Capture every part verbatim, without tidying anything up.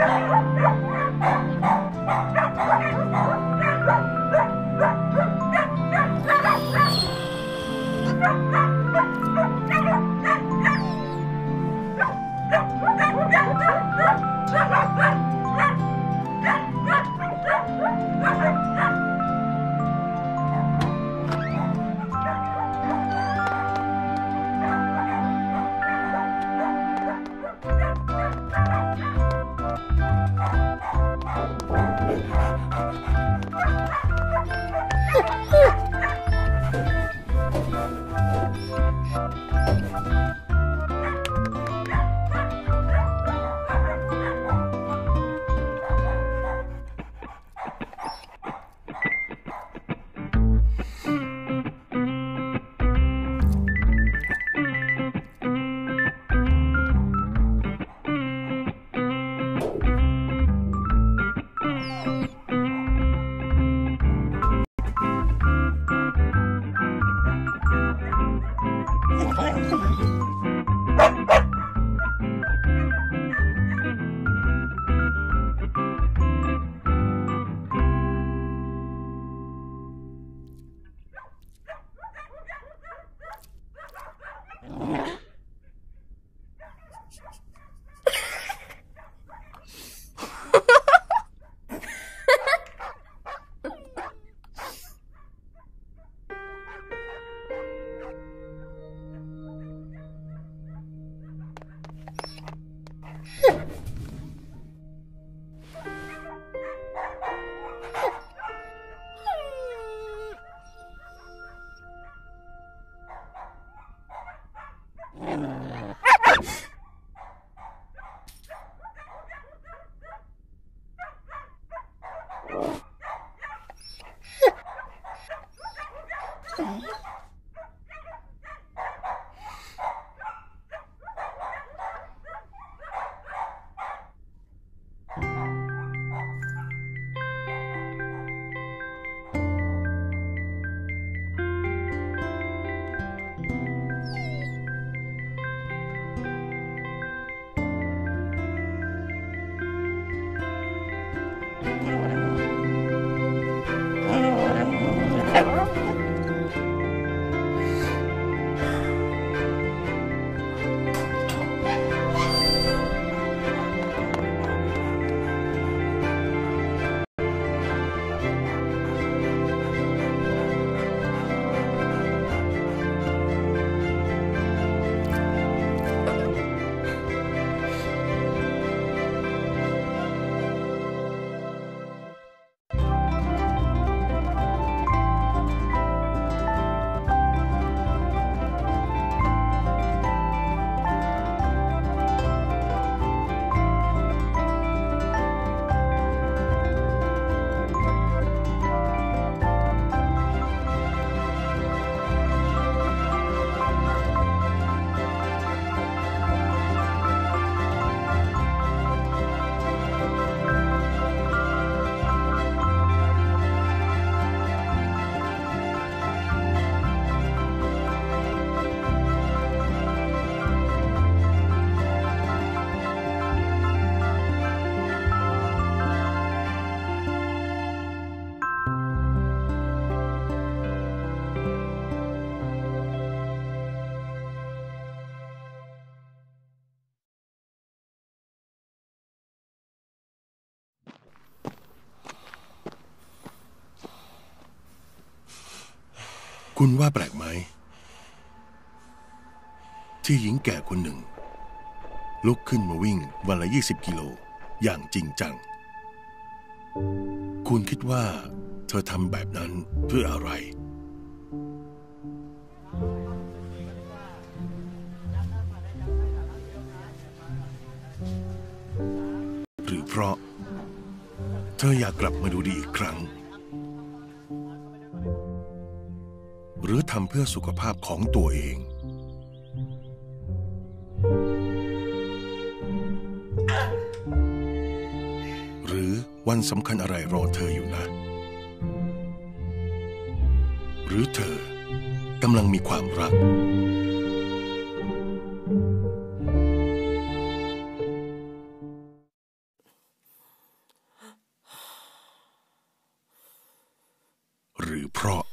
คุณว่าแปลกไหมที่หญิงแก่คนหนึ่งลุกขึ้นมาวิ่งวันละยี่สิบกิโลอย่างจริงจังคุณคิดว่าเธอทำแบบนั้นเพื่ออะไรหรือเพราะเธออยากกลับมาดูดีอีกครั้งหรือทำเพื่อสุขภาพของตัวเองหรือวันสำคัญอะไรรอเธออยู่นะหรือเธอกำลังมีความรักรือเพราะ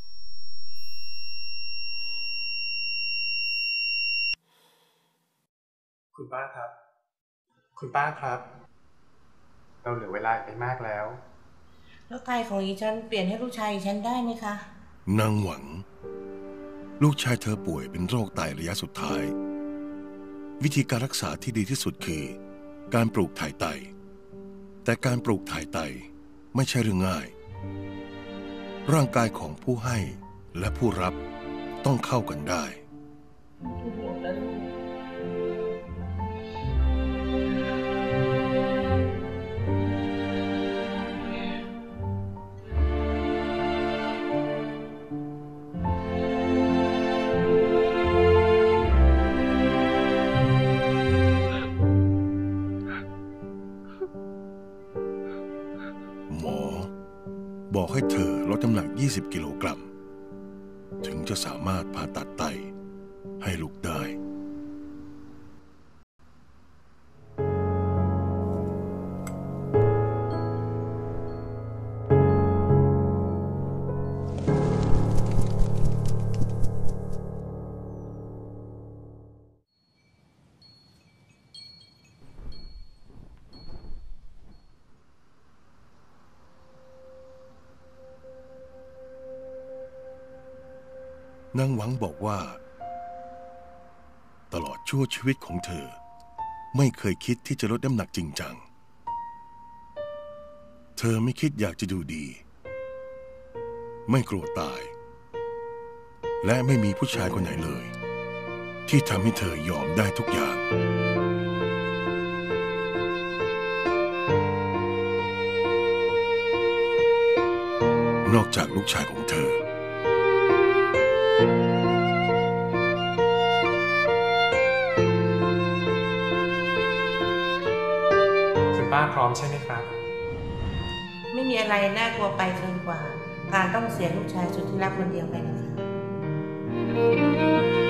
คุณป้าครับคุณป้าครับเราเหลือเวลาอีกไม่มากแล้วแล้วไตของอีฉันเปลี่ยนให้ลูกชายอีฉันได้ไหมคะนางหวังลูกชายเธอป่วยเป็นโรคไตระยะสุดท้ายวิธีการรักษาที่ดีที่สุดคือการปลูกถ่ายไตแต่การปลูกถ่ายไตไม่ใช่เรื่องง่ายร่างกายของผู้ให้และผู้รับต้องเข้ากันได้หมอบอกให้เธอลดน้ำหนักยี่สิบกิโลกรัมถึงจะสามารถผ่าตัดไตให้ลูกได้นางหวังบอกว่าตลอดชั่วชีวิตของเธอไม่เคยคิดที่จะลดน้ำหนักจริงจังเธอไม่คิดอยากจะดูดีไม่กลัวตายและไม่มีผู้ชายคนไหนเลยที่ทำให้เธอยอมได้ทุกอย่างนอกจากลูกชายของเธอคุณป้าพร้อมใช่ไหมครับไม่มีอะไรน่ากลัวไปเกินกว่าการต้องเสียลูกชายสุดที่รักคนเดียวไปนะคะ